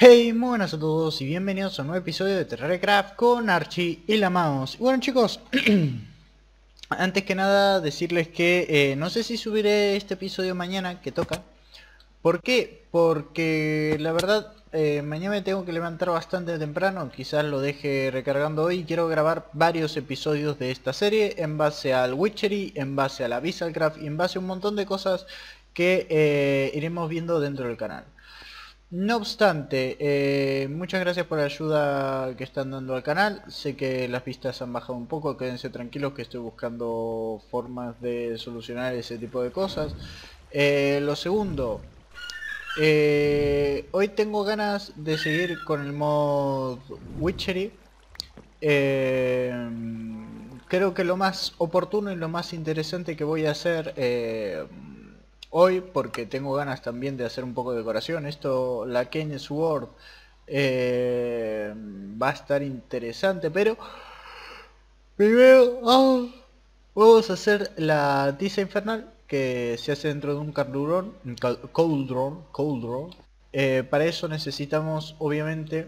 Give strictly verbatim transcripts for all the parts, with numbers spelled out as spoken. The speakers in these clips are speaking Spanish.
Hey, muy buenas a todos y bienvenidos a un nuevo episodio de Terraria con Archie y la Mouse. Y bueno chicos, antes que nada decirles que eh, no sé si subiré este episodio mañana, que toca. ¿Por qué? Porque la verdad eh, mañana me tengo que levantar bastante temprano, quizás lo deje recargando hoy. Quiero grabar varios episodios de esta serie en base al Witchery, en base a la Visualcraft y en base a un montón de cosas que eh, iremos viendo dentro del canal. No obstante, eh, muchas gracias por la ayuda que están dando al canal. Sé que las vistas han bajado un poco, quédense tranquilos que estoy buscando formas de solucionar ese tipo de cosas. Eh, lo segundo, eh, hoy tengo ganas de seguir con el mod Witchery. Eh, Creo que lo más oportuno y lo más interesante que voy a hacer eh, hoy, porque tengo ganas también de hacer un poco de decoración, esto, la Kane Sword, eh, va a estar interesante, pero primero oh, vamos a hacer la tiza infernal que se hace dentro de un caldrón, un cal- cauldron, cauldron. Eh, para eso necesitamos obviamente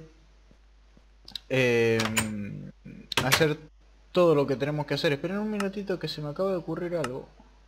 eh, hacer todo lo que tenemos que hacer. Esperen un minutito que se me acaba de ocurrir algo.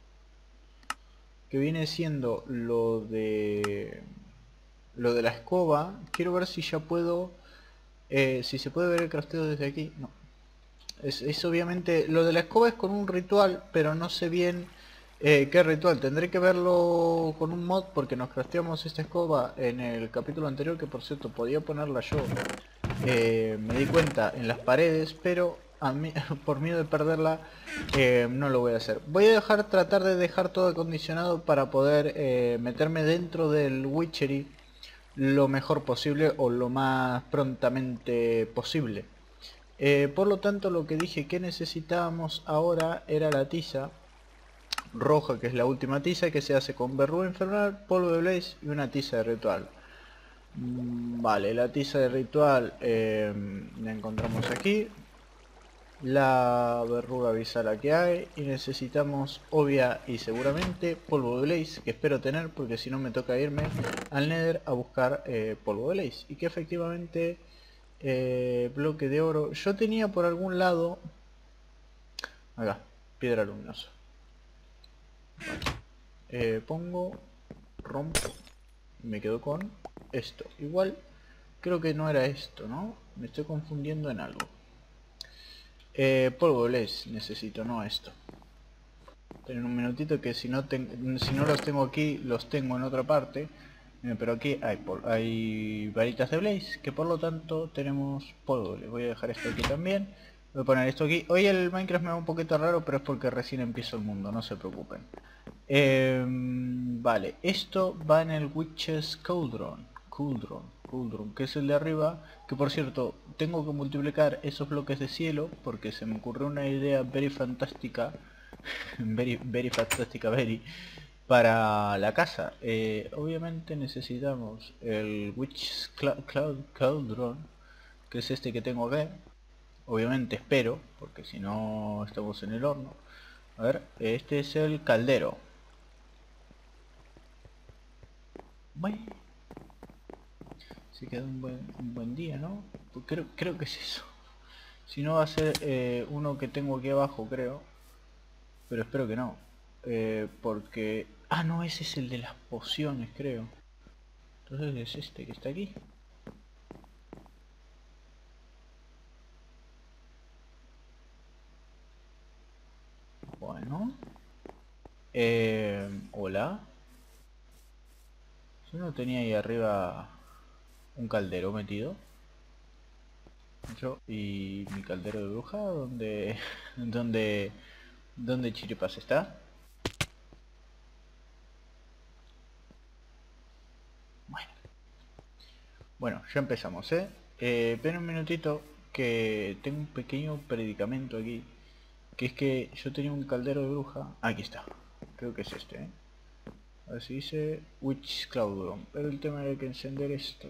Que viene siendo lo de... Lo de la escoba. Quiero ver si ya puedo... Eh, si se puede ver el crafteo desde aquí. No. Es, es obviamente... Lo de la escoba es con un ritual, pero no sé bien eh, qué ritual. Tendré que verlo con un mod porque nos crafteamos esta escoba en el capítulo anterior, que por cierto podía ponerla yo. Eh, me di cuenta en las paredes, pero a mí, por miedo de perderla eh, no lo voy a hacer. Voy a dejar tratar de dejar todo acondicionado para poder eh, meterme dentro del Witchery lo mejor posible o lo más prontamente posible. Eh, por lo tanto, lo que dije que necesitábamos ahora era la tiza roja, que es la última tiza, que se hace con verruga infernal, polvo de blaze y una tiza de ritual. Vale, la tiza de ritual eh, la encontramos aquí. La verruga bisala que hay. Y necesitamos obvia y seguramente polvo de blaze, que espero tener porque si no me toca irme al nether a buscar eh, polvo de blaze. Y que efectivamente eh, bloque de oro. Yo tenía por algún lado... Acá, piedra luminosa. Vale. Eh, pongo, rompo y me quedo con esto. Igual creo que no era esto, ¿no? Me estoy confundiendo en algo. Eh, polvo de blaze necesito, no esto. Ten un minutito que si no, ten, si no los tengo aquí, los tengo en otra parte. Eh, pero aquí hay, hay varitas de blaze, que por lo tanto tenemos polvo de blaze. Voy a dejar esto aquí también. Voy a poner esto aquí. Hoy el Minecraft me va un poquito raro, pero es porque recién empiezo el mundo, no se preocupen. Eh, vale, esto va en el Witch's Cauldron. Cauldron, Cauldron, que es el de arriba. Que por cierto, tengo que multiplicar esos bloques de cielo porque se me ocurrió una idea very fantástica. very, very fantástica, very. Para la casa. Eh, obviamente necesitamos el Witch's Cloud Cauldron, que es este que tengo acá. Obviamente espero, porque si no estamos en el horno. A ver, este es el caldero. Bueno, se quedó un buen, un buen día, ¿no? Pues creo, creo que es eso. Si no va a ser eh, uno que tengo aquí abajo, creo. Pero espero que no. Eh, porque... Ah, no, ese es el de las pociones, creo. Entonces es este que está aquí. Bueno. Eh, hola. Yo no tenía ahí arriba un caldero metido. Yo y mi caldero de bruja, ¿dónde, dónde, dónde chiripas está? Bueno, bueno, ya empezamos, ¿eh? Eh, espera un minutito que tengo un pequeño predicamento aquí. Que es que yo tenía un caldero de bruja. Aquí está. Creo que es este, ¿eh? A ver si dice Witch Cloud. Pero el tema era que encender esto.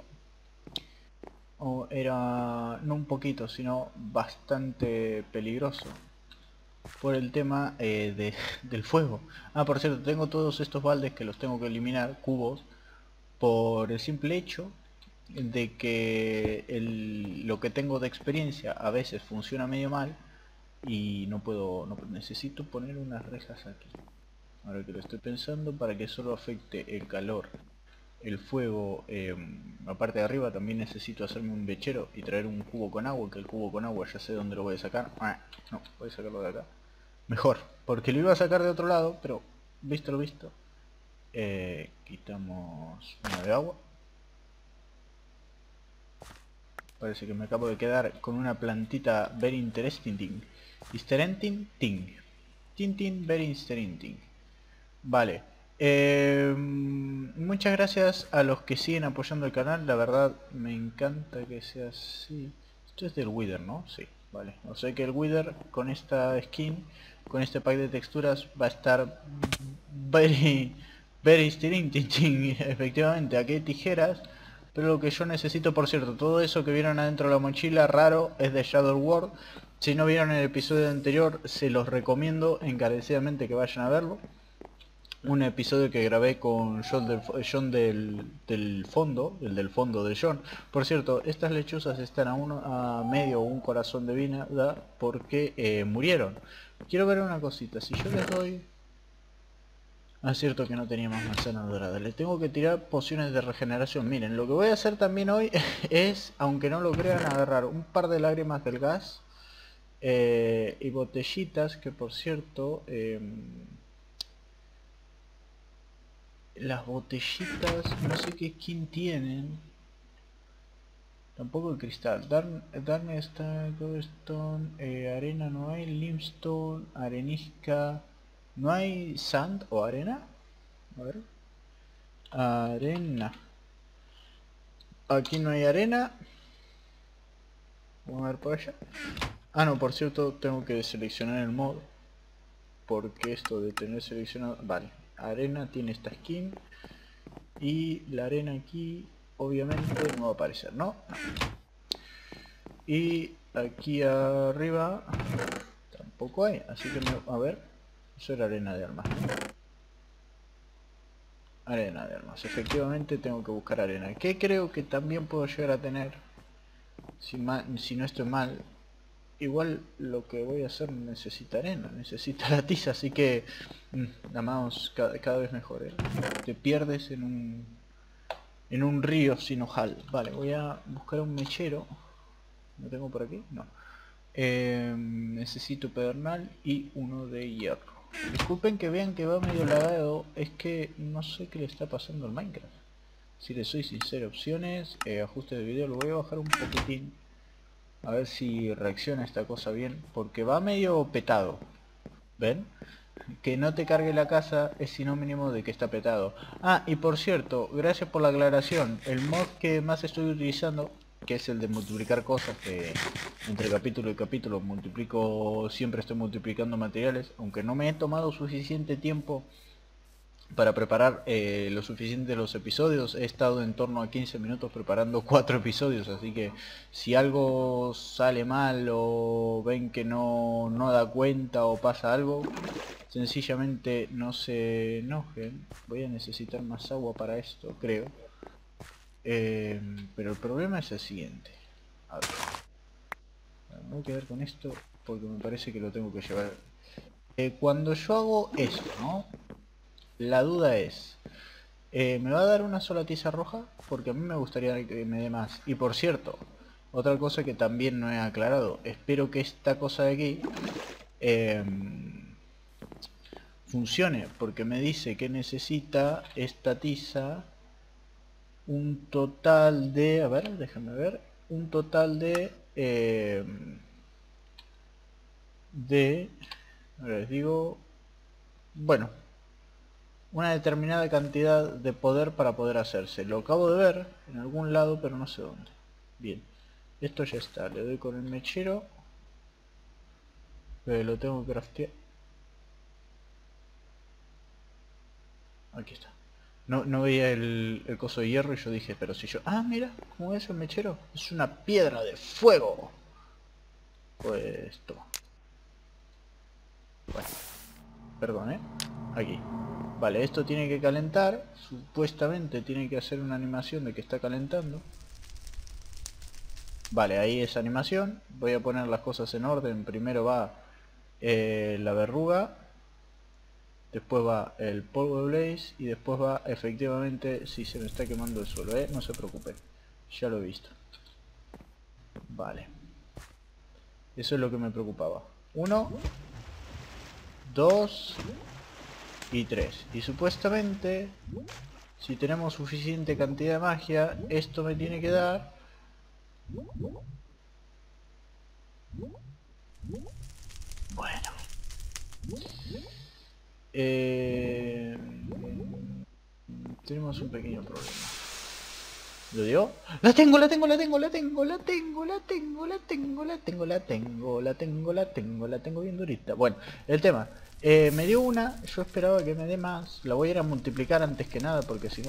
O era no un poquito, sino bastante peligroso. Por el tema eh, de, del fuego. Ah, por cierto, tengo todos estos baldes que los tengo que eliminar, cubos, por el simple hecho de que el, lo que tengo de experiencia a veces funciona medio mal y no puedo, no, necesito poner unas rejas aquí. Ahora que lo estoy pensando, para que solo afecte el calor, el fuego, eh, la parte de arriba también necesito hacerme un mechero y traer un cubo con agua, que el cubo con agua ya sé dónde lo voy a sacar. Ah, no, voy a sacarlo de acá. Mejor, porque lo iba a sacar de otro lado, pero visto lo visto, eh, quitamos una de agua. Parece que me acabo de quedar con una plantita very interesting thing. Interesting thing. Tintin very interesting. Vale. Eh, muchas gracias a los que siguen apoyando el canal. La verdad me encanta que sea así. Esto es del Wither, ¿no? Sí, vale. O sea que el Wither con esta skin, con este pack de texturas, va a estar very, very interesting. Efectivamente, aquí hay tijeras. Pero lo que yo necesito, por cierto, todo eso que vieron adentro de la mochila raro es de Shadow World. Si no vieron el episodio anterior, se los recomiendo encarecidamente que vayan a verlo. Un episodio que grabé con John del, John del, del fondo, el del fondo de John. Por cierto, estas lechuzas están a, uno, a medio un corazón de vida porque eh, murieron. Quiero ver una cosita, si yo les doy... Ah, es cierto que no tenía más manzana dorada. Le tengo que tirar pociones de regeneración. Miren, lo que voy a hacer también hoy es, aunque no lo crean, agarrar un par de lágrimas del gas eh, y botellitas que, por cierto, eh, las botellitas no sé qué skin tienen. Tampoco el cristal. Darn, Darnestone, Cobblestone, eh, arena no hay, limestone, arenisca. ¿No hay sand o arena? A ver. Arena. Aquí no hay arena. Vamos a ver por allá. Ah, no, por cierto, tengo que seleccionar el modo. Porque esto de tener seleccionado... Vale, arena tiene esta skin. Y la arena aquí, obviamente, no va a aparecer, ¿no? No. Y aquí arriba tampoco hay, así que me... a ver. Eso era arena de armas, ¿no? Arena de armas, efectivamente tengo que buscar arena. Que creo que también puedo llegar a tener. Si, mal, si no estoy mal. Igual lo que voy a hacer necesita arena, necesita la tiza, así que mmm, la mouse cada, cada vez mejor, ¿eh? Te pierdes en un en un río sin ojal. Vale, voy a buscar un mechero. ¿Lo tengo por aquí? No. Eh, necesito pedernal y uno de hierro. Disculpen que vean que va medio lagado, es que no sé qué le está pasando al Minecraft. Si les soy sincero, opciones, eh, ajuste de video, lo voy a bajar un poquitín. A ver si reacciona esta cosa bien, porque va medio petado. ¿Ven? Que no te cargue la casa es sinónimo de que está petado. Ah, y por cierto, gracias por la aclaración. El mod que más estoy utilizando, que es el de multiplicar cosas, que entre capítulo y capítulo multiplico, siempre estoy multiplicando materiales, aunque no me he tomado suficiente tiempo para preparar eh, lo suficiente de los episodios. He estado en torno a quince minutos preparando cuatro episodios, así que si algo sale mal o ven que no, no da cuenta o pasa algo, sencillamente no se enojen. Voy a necesitar más agua para esto, creo. Eh, pero el problema es el siguiente. A ver. Me voy a quedar con esto porque me parece que lo tengo que llevar. Eh, cuando yo hago esto, ¿no? La duda es, eh, ¿me va a dar una sola tiza roja? Porque a mí me gustaría que me dé más. Y por cierto, otra cosa que también no he aclarado, espero que esta cosa de aquí eh, funcione, porque me dice que necesita esta tiza un total de, a ver, déjame ver, un total de, eh, de, ahora les digo, bueno, una determinada cantidad de poder para poder hacerse. Lo acabo de ver en algún lado, pero no sé dónde. Bien, esto ya está. Le doy con el mechero, pero lo tengo que craftear. Aquí está. No, no veía el, el coso de hierro y yo dije, pero si yo... Ah, mira, ¿cómo es el mechero? Es una piedra de fuego. Pues toma. Bueno, perdón, ¿eh? Aquí. Vale, esto tiene que calentar. Supuestamente tiene que hacer una animación de que está calentando. Vale, ahí es animación. Voy a poner las cosas en orden. Primero va eh, la verruga. Después va el polvo de blaze. Y después va efectivamente... Si se me está quemando el suelo, ¿eh? No se preocupe. Ya lo he visto. Vale. Eso es lo que me preocupaba. Uno. Dos. Y tres. Y supuestamente... Si tenemos suficiente cantidad de magia, esto me tiene que dar... Bueno. Eh... Tenemos un pequeño problema. ¿Lo dio? ¡La tengo, la tengo, la tengo, la tengo, la tengo, la tengo, la tengo, la tengo, la tengo, la tengo, la tengo, la tengo bien durita! Bueno, el tema. Eh, me dio una, yo esperaba que me dé más. La voy a ir a multiplicar antes que nada porque si no...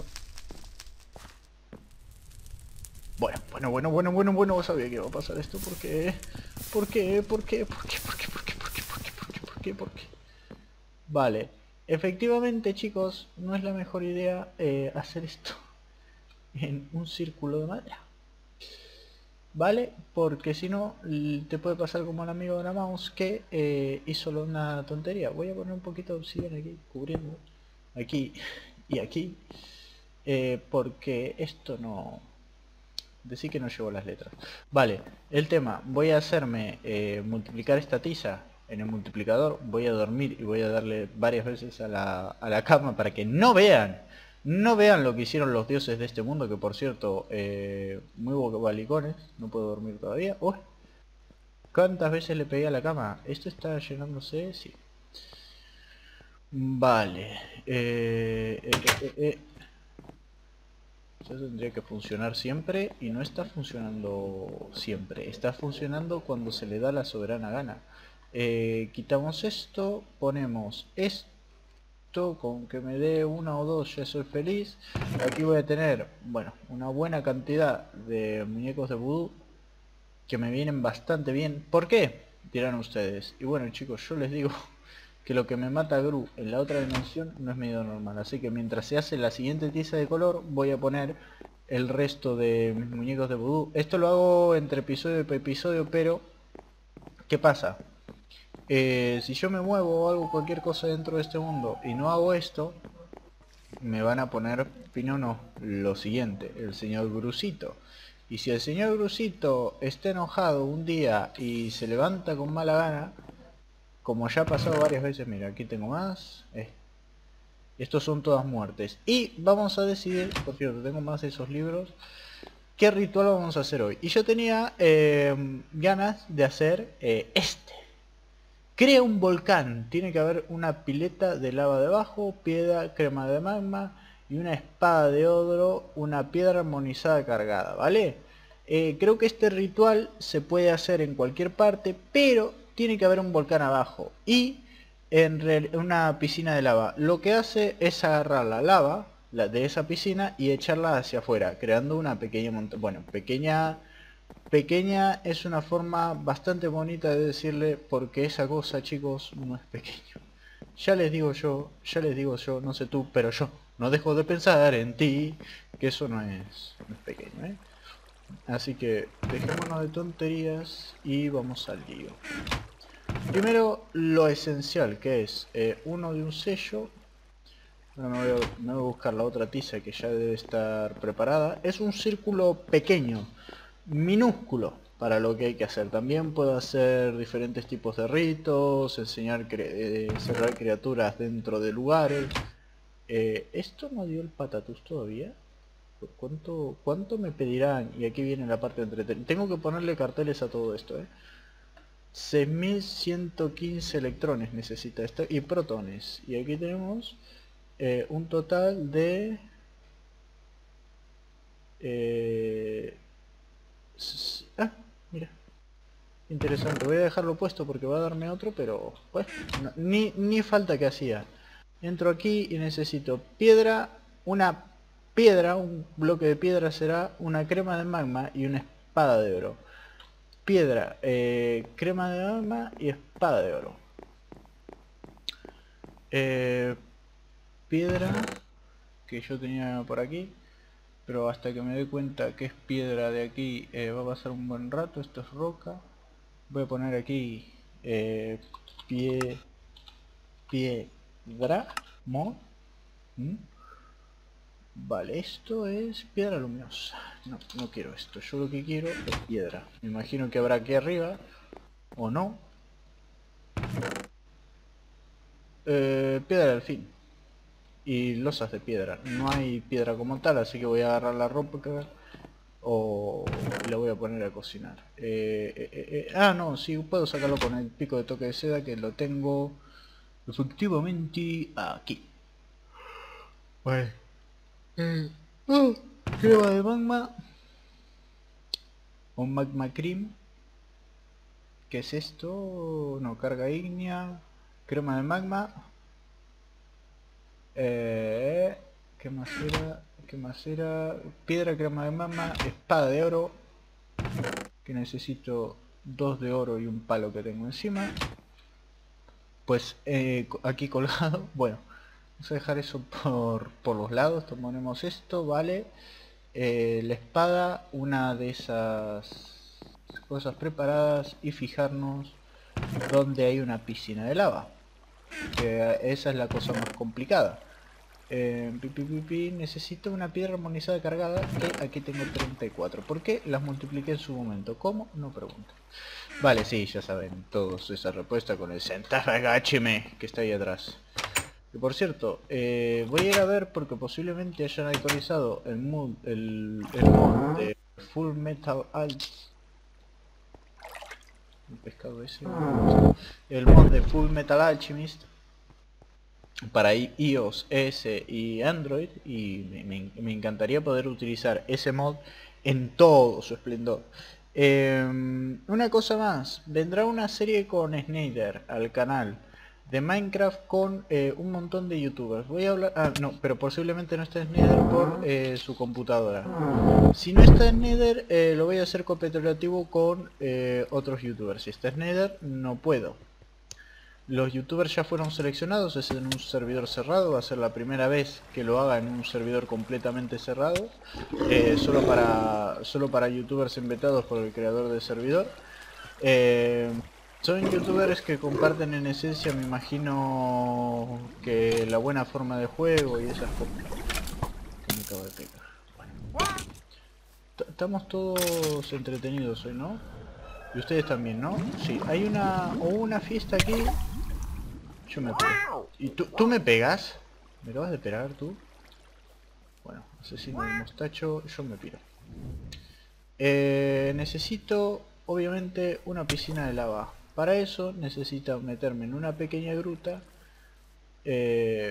Bueno, bueno, bueno, bueno, bueno, bueno, sabía que iba a pasar esto porque... ¿Por qué? ¿Por qué? ¿Por qué? ¿Por qué? ¿Por qué? ¿Por qué? ¿Por qué? ¿Por qué? ¿Por qué? ¿Por qué? Vale. Efectivamente, chicos, no es la mejor idea eh, hacer esto en un círculo de madera. ¿Vale? Porque si no, te puede pasar como al amigo de la mouse que eh, hizo una tontería. Voy a poner un poquito de obsidiana aquí, cubriendo aquí y aquí. Eh, porque esto no... Decí que no llevo las letras. Vale, el tema. Voy a hacerme eh, multiplicar esta tiza en el multiplicador. Voy a dormir y voy a darle varias veces a la, a la cama para que no vean. No vean lo que hicieron los dioses de este mundo, que por cierto, eh, muy bobalicones, no puedo dormir todavía. Uy, ¿cuántas veces le pegué a la cama? ¿Esto está llenándose? Sí. Vale. Eh, eh, eh, eh. Eso tendría que funcionar siempre y no está funcionando siempre. Está funcionando cuando se le da la soberana gana. Eh, quitamos esto, ponemos esto. Con que me dé una o dos ya soy feliz. Aquí voy a tener, bueno, una buena cantidad de muñecos de vudú que me vienen bastante bien. ¿Por qué? Dirán ustedes. Y bueno, chicos, yo les digo que lo que me mata a Gru en la otra dimensión no es medio normal. Así que mientras se hace la siguiente tiza de color, voy a poner el resto de mis muñecos de vudú. Esto lo hago entre episodio y episodio, pero ¿qué pasa? Eh, si yo me muevo o hago cualquier cosa dentro de este mundo y no hago esto, me van a poner pino no, lo siguiente, el señor Grusito. Y si el señor Grusito está enojado un día y se levanta con mala gana, como ya ha pasado varias veces, mira, aquí tengo más, eh, estos son todas muertes. Y vamos a decidir, por cierto, tengo más de esos libros, qué ritual vamos a hacer hoy. Y yo tenía eh, ganas de hacer eh, este. Crea un volcán. Tiene que haber una pileta de lava debajo, piedra, crema de magma y una espada de odro, una piedra armonizada cargada, ¿vale? Eh, creo que este ritual se puede hacer en cualquier parte, pero tiene que haber un volcán abajo y en una piscina de lava. Lo que hace es agarrar la lava la de esa piscina y echarla hacia afuera, creando una pequeña montaña. Bueno, pequeña... Pequeña es una forma bastante bonita de decirle, porque esa cosa, chicos, no es pequeño. Ya les digo yo, ya les digo yo, no sé tú, pero yo no dejo de pensar en ti, que eso no es, no es pequeño, ¿eh? Así que dejémonos de tonterías y vamos al lío. Primero, lo esencial, que es eh, uno de un sello. Ahora me voy, a, me voy a buscar la otra tiza que ya debe estar preparada. Es un círculo pequeño, minúsculo para lo que hay que hacer. También puedo hacer diferentes tipos de ritos, enseñar cre eh, cerrar criaturas dentro de lugares. Eh, ¿Esto no dio el patatus todavía? ¿Cuánto, ¿Cuánto me pedirán? Y aquí viene la parte de entretenimiento. Tengo que ponerle carteles a todo esto, ¿eh? seis mil ciento quince electrones necesita esto y protones. Y aquí tenemos eh, un total de... Eh, Ah, mira. Interesante. Voy a dejarlo puesto porque va a darme otro, pero... Pues, no, ni, ni falta que hacía. Entro aquí y necesito piedra, una piedra, un bloque de piedra será, una crema de magma y una espada de oro. Piedra, eh, crema de magma y espada de oro. Eh, piedra, que yo tenía por aquí. pero hasta que me dé cuenta que es piedra de aquí eh, va a pasar un buen rato. Esto es roca. Voy a poner aquí eh, pie, piedra, mod. ¿Mm? Vale, esto es piedra luminosa. No, no quiero esto. Yo lo que quiero es piedra. Me imagino que habrá aquí arriba. O no. Eh, piedra del fin. Y losas de piedra. No hay piedra como tal, así que voy a agarrar la ropa o la voy a poner a cocinar. Eh, eh, eh, eh, ah, no, sí, puedo sacarlo con el pico de toque de seda, que lo tengo efectivamente aquí. Vale. Eh, oh, crema de magma. Un magma cream. ¿Qué es esto? No, carga ígnea. Crema de magma. Eh, ¿Qué más era? ¿Qué más era? Piedra, crema de magma, espada de oro. Que necesito dos de oro y un palo que tengo encima. Pues eh, aquí colgado. Bueno, vamos a dejar eso por, por los lados. Tomamos esto, vale. Eh, la espada, una de esas cosas preparadas, y fijarnos donde hay una piscina de lava, que esa es la cosa más complicada. Eh, pi, pi, pi, pi, necesito una piedra armonizada cargada, que aquí tengo treinta y cuatro. ¿Por qué? Las multipliqué en su momento. ¿Cómo? No pregunto. Vale, sí, ya saben todos esa respuesta con el Centafagachime que está ahí atrás. Y por cierto, eh, voy a ir a ver porque posiblemente hayan actualizado el mod, el, el mod de Full Metal Alchemist. El pescado ese. El mod de Full Metal Alchemist para iOS, E S y Android, y me, me, me encantaría poder utilizar ese mod en todo su esplendor. Eh, una cosa más, vendrá una serie con Snyder al canal de Minecraft con eh, un montón de youtubers. Voy a hablar... Ah, no, pero posiblemente no esté Snyder por eh, su computadora. Si no está Snyder, eh, lo voy a hacer cooperativo con eh, otros youtubers. Si está Snyder, no puedo. Los youtubers ya fueron seleccionados, es en un servidor cerrado, va a ser la primera vez que lo haga en un servidor completamente cerrado, eh, solo para solo para youtubers invitados por el creador del servidor. Eh, son youtubers que comparten en esencia, me imagino, que la buena forma de juego y esas cosas. Que me acabo de pegar. Bueno. Estamos todos entretenidos hoy, ¿no? Y ustedes también, ¿no? Sí, hay una o una fiesta aquí. Yo me pego. ¿Y tú, tú me pegas? ¿Me acabas de pegar tú? Bueno, asesino del mostacho, yo me piro. Eh, necesito, obviamente, una piscina de lava. Para eso necesito meterme en una pequeña gruta. Eh,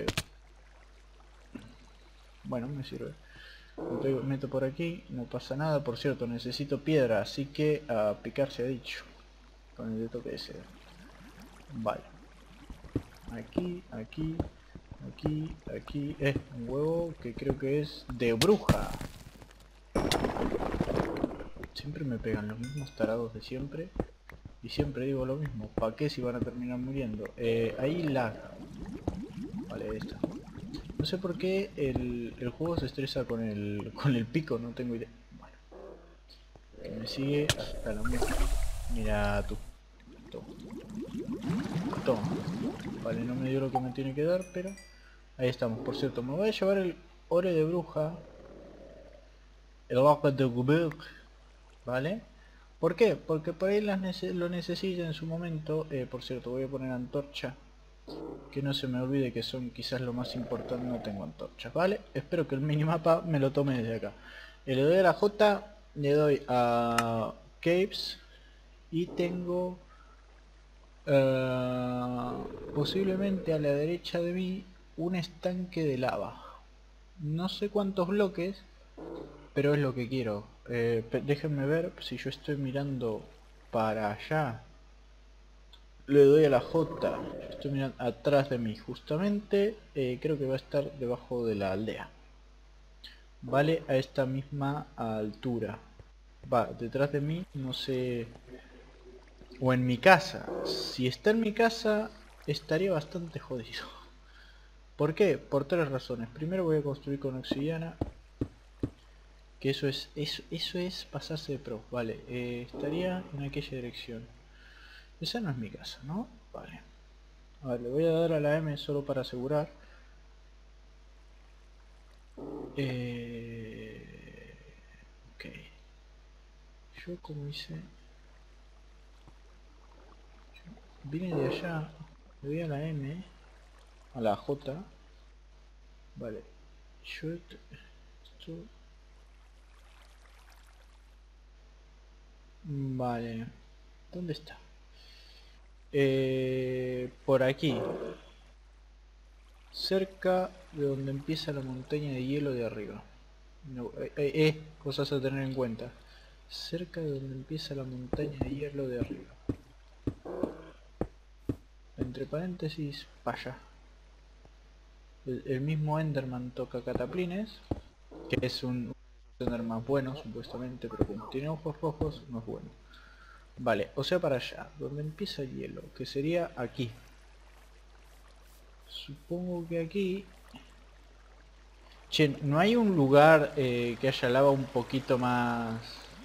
bueno, me sirve. Me pego, meto por aquí, no pasa nada. Por cierto, necesito piedra, así que a picar se ha dicho. Con el de toque ese. Vale. Aquí, aquí, aquí, aquí. Es un huevo que creo que es de bruja. Siempre me pegan los mismos tarados de siempre. Y siempre digo lo mismo. ¿Para qué si van a terminar muriendo? Eh, ahí lag. Vale, ahí está. No sé por qué el, el juego se estresa con el, con el pico, no tengo idea. Bueno. Que me sigue hasta la muerte. Mira tú. Toma. Toma. Vale, no me dio lo que me tiene que dar, pero... Ahí estamos. Por cierto, me voy a llevar el ore de bruja. El ore de bruja. ¿Vale? ¿Por qué? Porque por ahí las nece lo necesito en su momento. Eh, por cierto, voy a poner antorcha. Que no se me olvide que son quizás lo más importante. No tengo antorchas, ¿vale? Espero que el minimapa me lo tome desde acá. Eh, le doy a la J, le doy a Caves. Y tengo... Uh, posiblemente a la derecha de mí un estanque de lava. No sé cuántos bloques, pero es lo que quiero. Eh, déjenme ver si yo estoy mirando para allá. Le doy a la J. Estoy mirando atrás de mí justamente. Eh, creo que va a estar debajo de la aldea. Vale, a esta misma altura. Va, detrás de mí, no sé... O en mi casa. Si está en mi casa, estaría bastante jodido. ¿Por qué? Por tres razones. Primero voy a construir con obsidiana. Que eso es, eso, eso es pasarse de pro. Vale, eh, estaría en aquella dirección. Esa no es mi casa, ¿no? Vale. A ver, le voy a dar a la M solo para asegurar. Eh... Ok. Yo como hice... Yo vine de allá. Le doy a la M. A la J. Vale. Yo... Esto... Vale. ¿Dónde está? Eh, por aquí. Cerca de donde empieza la montaña de hielo de arriba. No, eh, eh, eh, cosas a tener en cuenta. Cerca de donde empieza la montaña de hielo de arriba. Entre paréntesis, para allá. El, el mismo Enderman toca cataplines, que es un, un Enderman bueno supuestamente, pero como tiene ojos rojos no es bueno. Vale, o sea para allá, donde empieza el hielo, que sería aquí. Supongo que aquí... Che, ¿no hay un lugar eh, que haya lava un poquito más...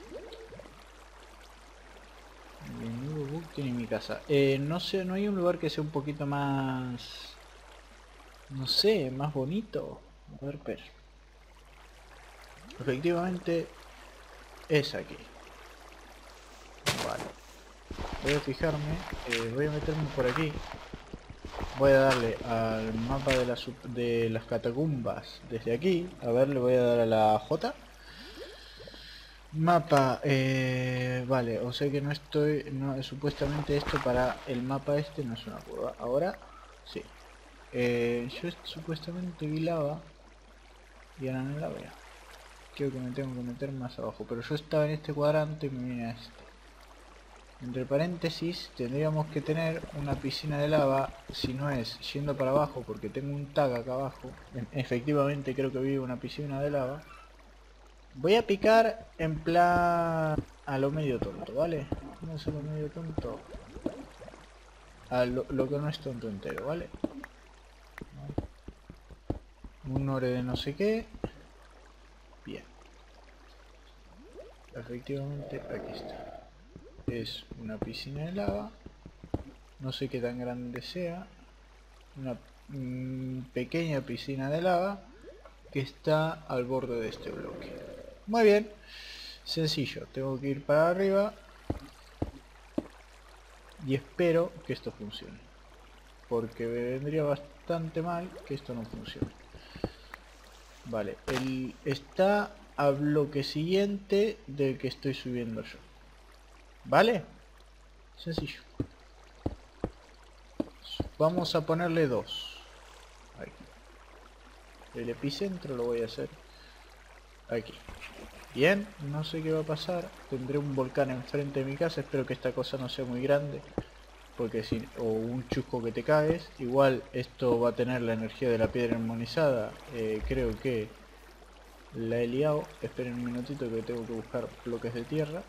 Menudo bug tiene mi casa. Eh, no sé, ¿no hay un lugar que sea un poquito más... No sé, más bonito? A ver, pero... Efectivamente es aquí. Vale. Voy a fijarme, eh, voy a meterme por aquí. Voy a darle al mapa de las, de las catacumbas desde aquí. A ver, le voy a dar a la J. Mapa, eh, vale, o sea que no estoy, no, supuestamente esto para el mapa este no es una curva. Ahora, sí. Eh, yo supuestamente vi lava y ahora no la veo. Creo que me tengo que meter más abajo, pero yo estaba en este cuadrante y me vine a este. Entre paréntesis, tendríamos que tener una piscina de lava, si no es yendo para abajo, porque tengo un tag acá abajo. Efectivamente creo que vi una piscina de lava. Voy a picar en plan a lo medio tonto, ¿vale? No es a lo medio tonto. A lo, lo que no es tonto entero, ¿vale? Un ore de no sé qué. Bien. Efectivamente, aquí está. Es una piscina de lava. No sé qué tan grande sea. Una mmm, pequeña piscina de lava que está al borde de este bloque. Muy bien. Sencillo. Tengo que ir para arriba. Y espero que esto funcione. Porque me vendría bastante mal que esto no funcione. Vale. El, está a bloque siguiente del que estoy subiendo yo. ¿Vale? Sencillo. Vamos a ponerle dos. Ahí. El epicentro lo voy a hacer aquí. Bien, no sé qué va a pasar. Tendré un volcán enfrente de mi casa. Espero que esta cosa no sea muy grande. Porque si... o un chusco que te caes. Igual esto va a tener la energía de la piedra armonizada. Eh, creo que la he liado. Esperen un minutito que tengo que buscar bloques de tierra.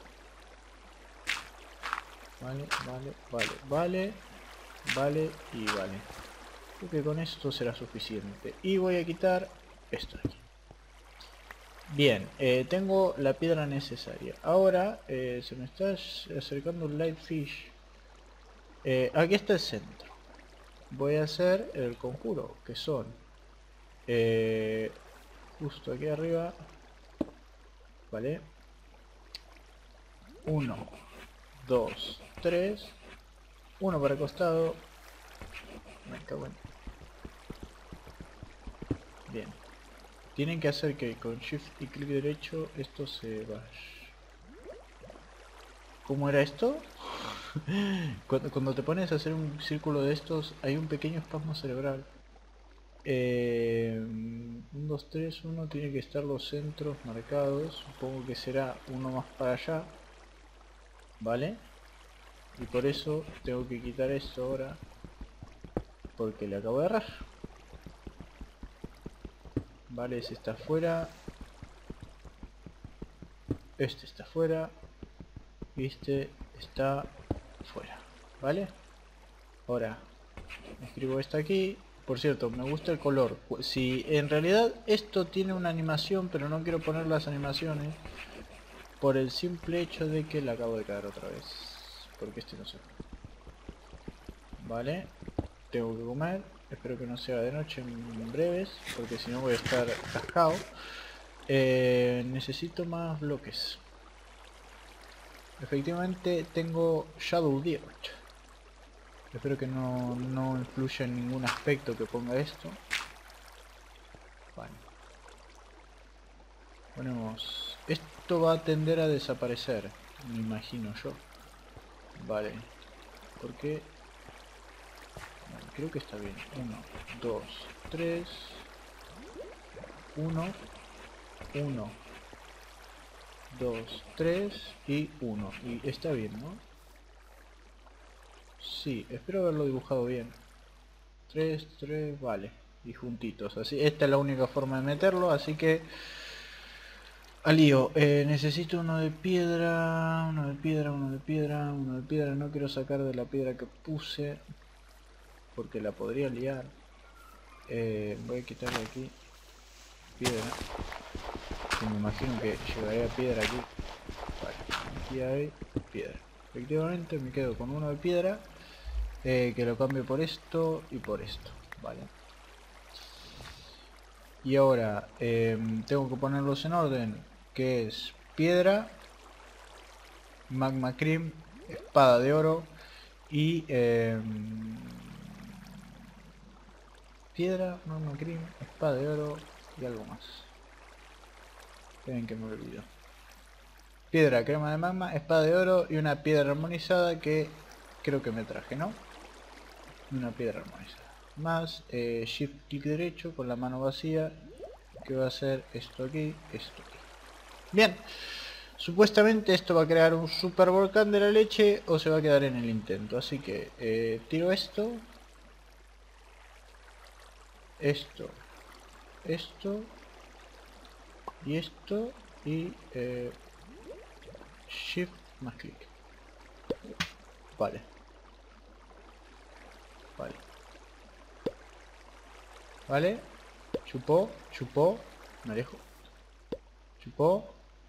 Vale, vale, vale, vale. Vale y vale. Creo que con esto será suficiente. Y voy a quitar esto aquí. Bien, eh, tengo la piedra necesaria. Ahora eh, se me está acercando un light fish. Eh, aquí está el centro. Voy a hacer el conjuro, que son eh, justo aquí arriba. Vale. Uno, dos, tres. Uno para el costado. Me cago en... Bien. Tienen que hacer que con shift y clic derecho esto se vaya. ¿Cómo era esto? Cuando, cuando te pones a hacer un círculo de estos hay un pequeño espasmo cerebral. Eh, uno, dos, tres, uno tiene que estar los centros marcados. Supongo que será uno más para allá. ¿Vale? Y por eso tengo que quitar esto ahora. Porque le acabo de errar. Vale, ese está afuera. Este está afuera. Y este está fuera. ¿Vale? Ahora escribo esto aquí. Por cierto, me gusta el color. Si en realidad esto tiene una animación, pero no quiero poner las animaciones por el simple hecho de que la acabo de cagar otra vez. Porque este no se fue. Vale, tengo que comer. Espero que no sea de noche en breves, porque si no voy a estar cascado. Eh, necesito más bloques. Efectivamente tengo Shadow Dirt. Espero que no, no influya en ningún aspecto que ponga esto. Vale. Ponemos... Esto va a tender a desaparecer, me imagino yo. Vale. Porque... Vale, creo que está bien. Uno, dos, tres... Uno... Uno... Dos, tres y uno. Y está bien, ¿no? Sí, espero haberlo dibujado bien. tres, tres, vale. Y juntitos, así. Esta es la única forma de meterlo, así que... Al lío, eh, necesito uno de piedra, uno de piedra, uno de piedra, uno de piedra. No quiero sacar de la piedra que puse, porque la podría liar. Eh, voy a quitarle aquí piedra. Que me imagino que llevaría piedra aquí. Vale, aquí hay piedra. Efectivamente me quedo con uno de piedra. Eh, que lo cambio por esto y por esto, vale. Y ahora eh, tengo que ponerlos en orden, que es piedra, magma cream, espada de oro y eh, piedra, magma cream, espada de oro y algo más. Esperen que me olvido. Piedra, crema de magma, espada de oro y una piedra armonizada que creo que me traje, ¿no? Una piedra armonizada. Más eh, shift clic derecho con la mano vacía, que va a hacer esto aquí, esto aquí. Bien, supuestamente esto va a crear un super volcán de la leche o se va a quedar en el intento, así que eh, tiro esto, esto, esto y esto y eh, shift más clic. Vale, vale, vale. Chupó, chupó, me alejo. Chupó.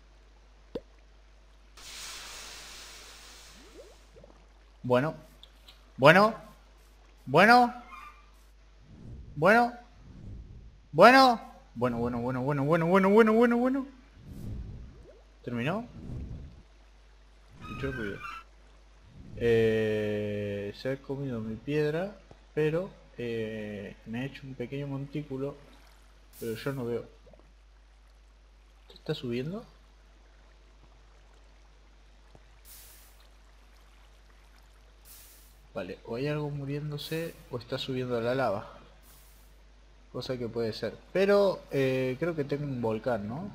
Bueno. Bueno. Bueno. Bueno. Bueno. Bueno, bueno, bueno, bueno, bueno, bueno, bueno, bueno, bueno. ¿Terminó? Escucho el ruido. Eh, se ha comido mi piedra, pero eh, me ha hecho un pequeño montículo, pero yo no veo. ¿Te está subiendo? Vale, o hay algo muriéndose o está subiendo a la lava. Cosa que puede ser. Pero eh, creo que tengo un volcán, ¿no?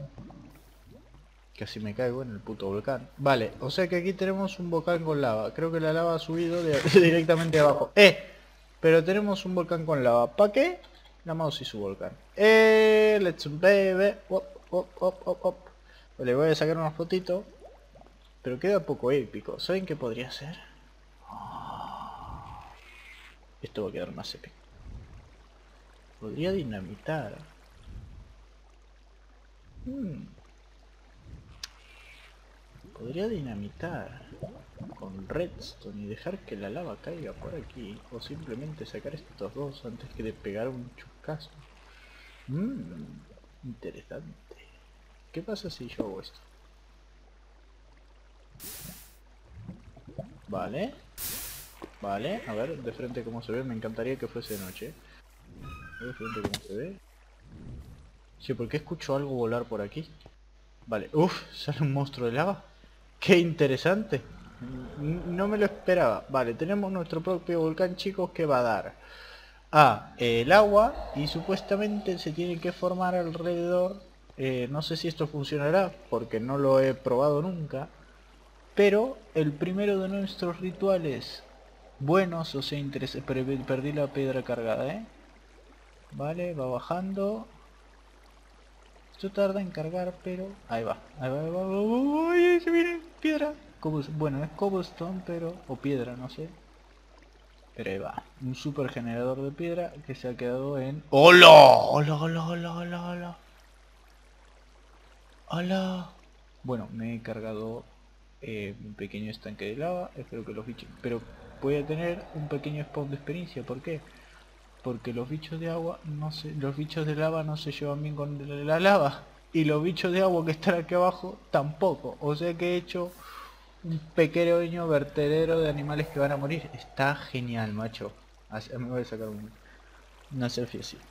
Casi me caigo en el puto volcán. Vale, o sea que aquí tenemos un volcán con lava. Creo que la lava ha subido de, directamente abajo. ¡Eh! Pero tenemos un volcán con lava. ¿Para qué? La mouse y su volcán. ¡Eh! Let's baby. Op, op, op, op, op. Le voy a sacar una fotito. Pero queda poco épico. ¿Saben qué podría ser? Oh, esto va a quedar más épico. Podría dinamitar. Hmm. Podría dinamitar con redstone y dejar que la lava caiga por aquí. O simplemente sacar estos dos antes que de pegar un chuscazo. Mmm, interesante. ¿Qué pasa si yo hago esto? Vale. Vale, a ver, de frente cómo se ve. Me encantaría que fuese de noche. A ver, de frente cómo se ve. Sí, porque escucho algo volar por aquí. Vale, uff, sale un monstruo de lava. ¡Qué interesante! No me lo esperaba. Vale, tenemos nuestro propio volcán, chicos, que va a dar a el agua y supuestamente se tiene que formar alrededor. Eh, no sé si esto funcionará porque no lo he probado nunca. Pero el primero de nuestros rituales buenos, o sea, interesa, perdí la piedra cargada, ¿eh? Vale, va bajando. Esto tarda en cargar, pero... Ahí va, ahí va, ahí va, va, va, ahí se viene piedra. Cobble... Bueno, es cobblestone, pero... O piedra, no sé. Pero ahí va. Un super generador de piedra que se ha quedado en... ¡Hola! ¡Hola, hola, hola, hola, hola! ¡Hola! Bueno, me he cargado eh, un pequeño estanque de lava. Espero que los bichos... Pero voy a tener un pequeño spawn de experiencia. ¿Por qué? Porque los bichos de agua no se... Los bichos de lava no se llevan bien con la lava. Y los bichos de agua que están aquí abajo tampoco. O sea que he hecho un pequeño vertedero de animales que van a morir. Está genial, macho. Así, me voy a sacar un, una selfie así.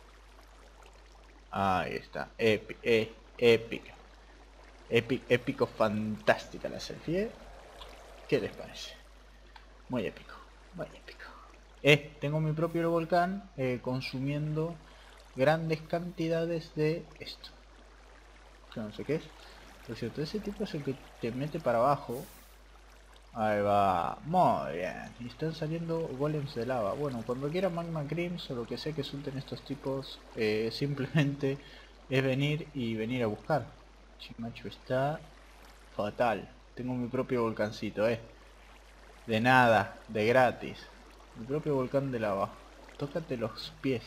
Ahí está. Epi, eh, épica. Epi, épico, fantástica la selfie. ¿Eh? ¿Qué les parece? Muy épico. Muy épico. Eh, tengo mi propio volcán eh, consumiendo grandes cantidades de esto. Que no sé qué es. Por cierto, ese tipo es el que te mete para abajo. Ahí va, muy bien. Y están saliendo golems de lava. Bueno, cuando quiera magma creams o lo que sea que suelten estos tipos, eh, simplemente es venir y venir a buscar. Chimacho, está fatal. Tengo mi propio volcancito, eh. De nada, de gratis. Mi propio volcán de lava. Tócate los pies.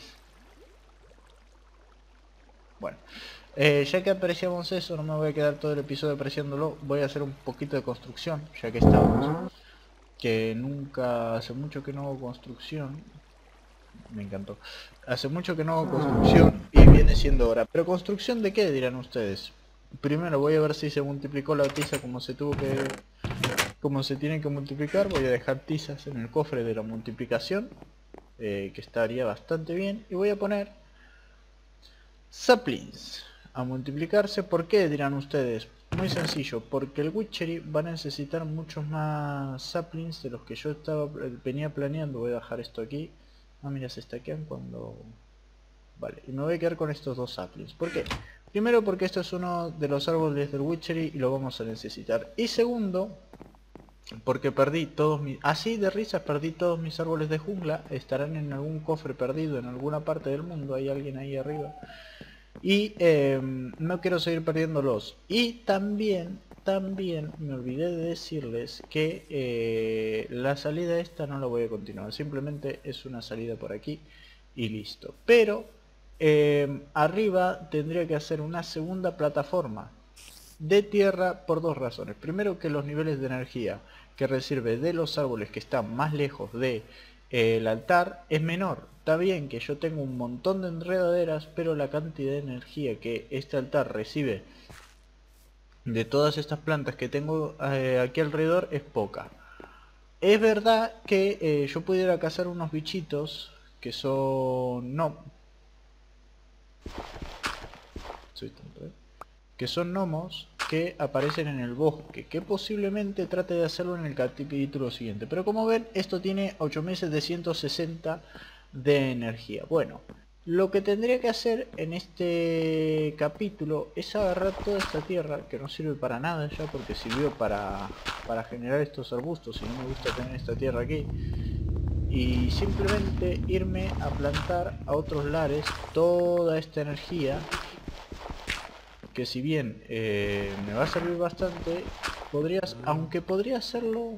Bueno, eh, ya que apreciamos eso, no me voy a quedar todo el episodio apreciándolo. Voy a hacer un poquito de construcción, ya que estamos. Que nunca, hace mucho que no hago construcción. Me encantó. Hace mucho que no hago construcción y viene siendo hora. ¿Pero construcción de qué, dirán ustedes? Primero voy a ver si se multiplicó la tiza como se tuvo que... Como se tiene que multiplicar. Voy a dejar tizas en el cofre de la multiplicación, eh, que estaría bastante bien. Y voy a poner saplings a multiplicarse. ¿Por qué, dirán ustedes? Muy sencillo, porque el Witchery va a necesitar muchos más saplings de los que yo estaba venía planeando. Voy a dejar esto aquí. Ah, mira, se stackean cuando... Vale, y me voy a quedar con estos dos saplings. ¿Por qué? Primero porque esto es uno de los árboles del Witchery y lo vamos a necesitar. Y segundo, porque perdí todos mis... Así de risas perdí todos mis árboles de jungla. Estarán en algún cofre perdido en alguna parte del mundo. Hay alguien ahí arriba. Y eh, no quiero seguir perdiéndolos. Y también, también me olvidé de decirles que eh, la salida esta no la voy a continuar. Simplemente es una salida por aquí y listo. Pero eh, arriba tendría que hacer una segunda plataforma de tierra por dos razones. Primero, que los niveles de energía que recibe de los árboles que están más lejos de eh, el altar es menor. Está bien que yo tengo un montón de enredaderas, pero la cantidad de energía que este altar recibe de todas estas plantas que tengo eh, aquí alrededor es poca. Es verdad que eh, yo pudiera cazar unos bichitos que son... no... Soy tonto, ¿eh? Que son gnomos que aparecen en el bosque, que posiblemente trate de hacerlo en el capítulo siguiente. Pero como ven, esto tiene ocho mil setecientos sesenta de energía. Bueno, lo que tendría que hacer en este capítulo es agarrar toda esta tierra, que no sirve para nada ya, porque sirvió para, para generar estos arbustos, y no me gusta tener esta tierra aquí, y simplemente irme a plantar a otros lares toda esta energía, que si bien eh, me va a servir bastante, podrías, aunque podría hacerlo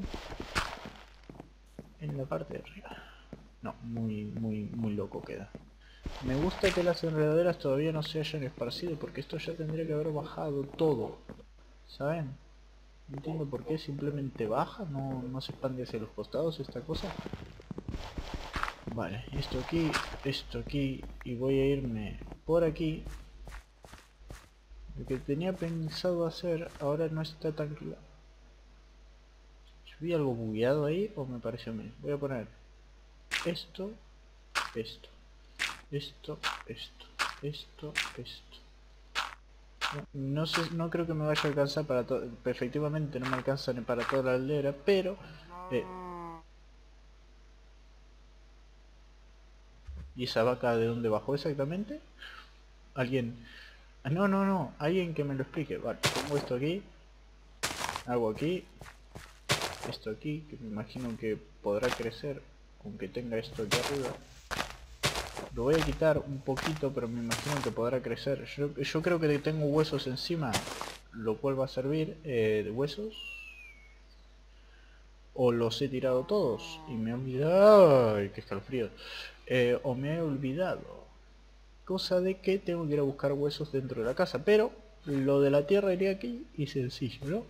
en la parte de arriba. No, muy, muy, muy loco queda. Me gusta que las enredaderas todavía no se hayan esparcido, porque esto ya tendría que haber bajado todo, ¿saben? No entiendo por qué simplemente baja, no, no se expande hacia los costados esta cosa. Vale, esto aquí, esto aquí, y voy a irme por aquí. Lo que tenía pensado hacer ahora no está tan claro. ¿Vi algo bugueado ahí o me pareció a mí? Voy a poner esto, esto, esto, esto, esto, esto. No, no sé, no creo que me vaya a alcanzar para todo. Efectivamente no me alcanza ni para toda la aldera, pero... Eh, ¿y esa vaca de dónde bajó exactamente? Alguien... Ah, no, no, no, alguien que me lo explique. Vale, pongo esto aquí, hago aquí, esto aquí, que me imagino que podrá crecer aunque tenga esto aquí arriba. Lo voy a quitar un poquito, pero me imagino que podrá crecer. Yo, yo creo que tengo huesos encima, lo cual va a servir. Eh, de huesos. o los he tirado todos y me he olvidado. ¡Ay, qué escalofrío! Eh, o me he olvidado. Cosa de que tengo que ir a buscar huesos dentro de la casa, pero lo de la tierra iría aquí y sencillo, ¿no?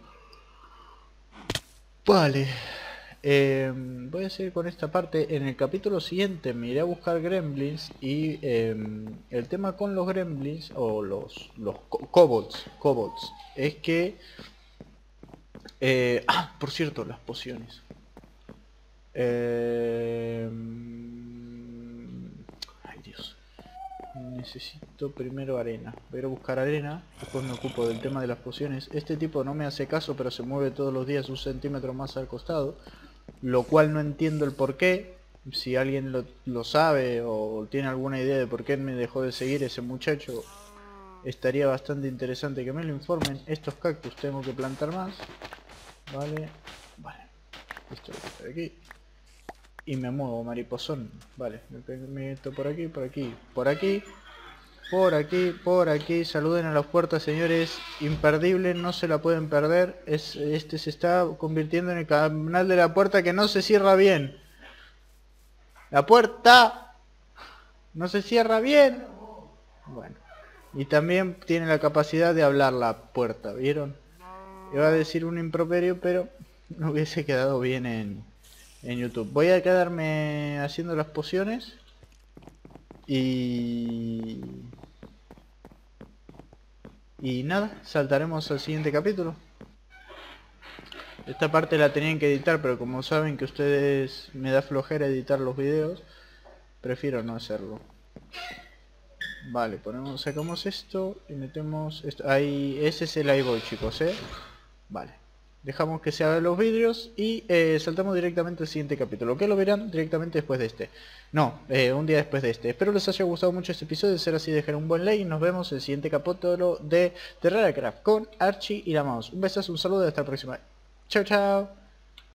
Vale. Eh, voy a seguir con esta parte. En el capítulo siguiente me iré a buscar gremlins y eh, el tema con los gremlins o los los co kobolds, kobolds es que eh, ah, por cierto, las pociones. Eh, ay Dios, necesito primero arena. Voy a ir a buscar arena, después me ocupo del tema de las pociones. Este tipo no me hace caso, pero se mueve todos los días un centímetro más al costado, lo cual no entiendo el por qué. Si alguien lo, lo sabe o tiene alguna idea de por qué me dejó de seguir ese muchacho, estaría bastante interesante que me lo informen. Estos cactus tengo que plantar más. Vale, vale. Esto lo voy a aquí. Y me muevo, mariposón. Vale, me meto por aquí, por aquí, por aquí. Por aquí, por aquí. Saluden a las puertas, señores. Imperdible, no se la pueden perder. Es, este se está convirtiendo en el canal de la puerta que no se cierra bien. ¡La puerta! ¡No se cierra bien! Bueno. Y también tiene la capacidad de hablar la puerta, ¿vieron? Iba a decir un improperio, pero no hubiese quedado bien en, en YouTube. Voy a quedarme haciendo las pociones. Y... Y nada, saltaremos al siguiente capítulo. Esta parte la tenían que editar, pero como saben que ustedes me da flojera editar los videos, prefiero no hacerlo. Vale, ponemos, sacamos esto y metemos esto. Ahí, ese es el iBoy, chicos, eh. Vale. Dejamos que se hagan los vídeos y eh, saltamos directamente al siguiente capítulo, que lo verán directamente después de este. No, eh, un día después de este. Espero les haya gustado mucho este episodio. De ser así, dejen un buen like y nos vemos en el siguiente capítulo de TerrariaCraft con Archie y la Mouse. Un besazo, un saludo y hasta la próxima. Chao, chao.